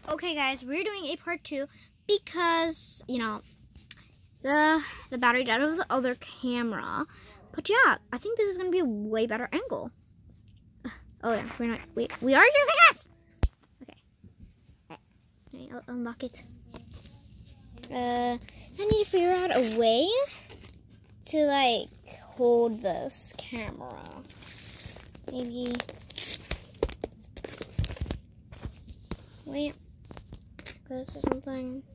Okay, guys, we're doing a part 2 because, you know, the battery died of the other camera. But yeah, I think this is going to be a way better angle. Oh yeah, we are using this! Okay. I'll unlock it. I need to figure out a way to, like, hold this camera. Maybe... Wait. This or something.